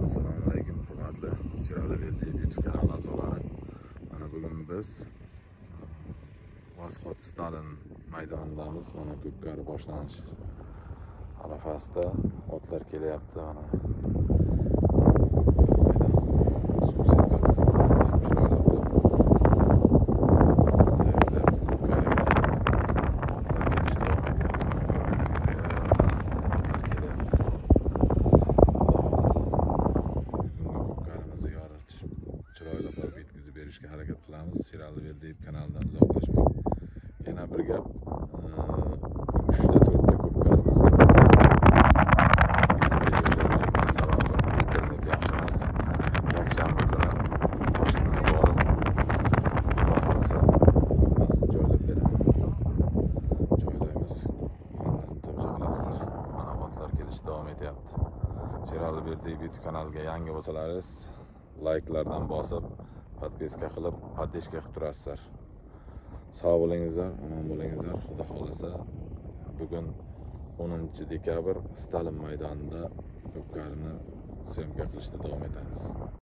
Assalomu alaykum hurmatli Sherali Berdiyev YouTube kanali a'zolari. Mana bugun biz Vosxod Stalin maydonidamiz. Mana ko'pkari boshlanish arafasida otlar kelyapti. Mana chiroyli qilib yetkazib berishga harakat qilamiz. Sherali Berdiyev kanalidan uzoqlashmang. Yana bir gap, 3 ta 4 ta ko'pkarimiz internet yaxshi emas. Yakshanba kuni Toshkentga borib, xohlasa hammasini joylab beraman. Joylaymiz. Hammasini tomosha qilasizlar. Mana otlar kelish davom etyapti. Sherali Berdiyev YouTube kanaliga yangi bo'lsalaringiz like'lardan bosib, podpiska qilib, podдержка qilib turasizlar. Sog' bo'lingizlar, omon bo'lingizlar. Xudo xolasa bugun 10 dekabr Stalin maydonida ko'pkarini syomka qilishda davom etamiz.